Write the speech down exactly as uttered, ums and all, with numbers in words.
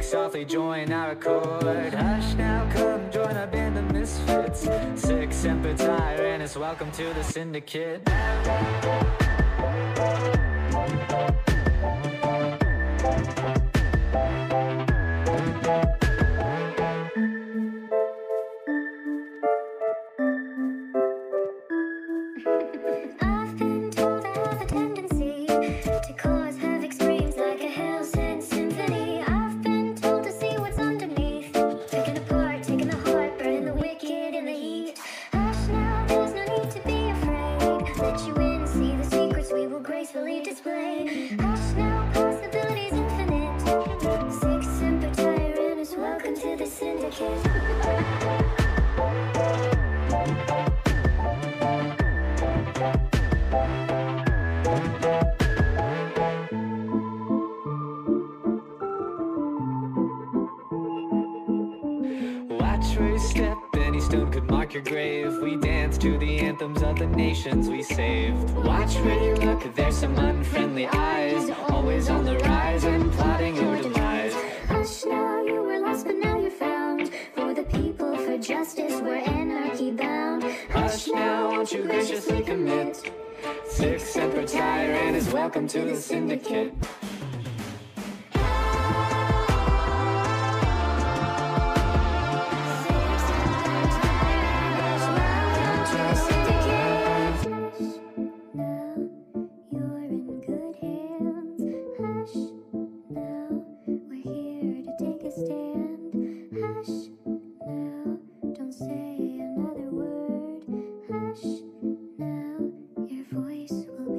softly join our accord. Hush now, come join our band of misfits. Sick, semper, tyrannis, welcome to the Syndicate. I've been told I have a tendency to cause havoc, screams like a hell sent symphony. I've been told to see what's underneath, picking apart, taking the heart, burning the wicked in the heat. Hush now, there's no need to be afraid. Let you in, see the secrets we will gracefully display. Hush now, possibilities infinite. Six semper tyrannis, welcome to the Syndicate. Watch where you step, any stone could mark your grave. We dance to the anthems of the nations we saved. Watch where you look, there's some unfriendly eyes, always on the rise and plotting your demise. Hush now, you were lost but now you're found. For the people, for justice, we're anarchy bound. Hush now, won't you graciously commit? Six semper tyrannis, welcome to the Syndicate. Say another word. Hush now, your voice will be